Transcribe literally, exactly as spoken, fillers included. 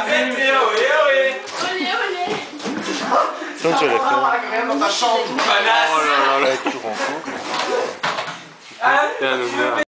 Arrêtez, ohé, ohé. Olé, olé. Sinon tu vas la faire. Rien dans ta chambre. Oh là là là, tu rends compte. Hein? T'es un honneur.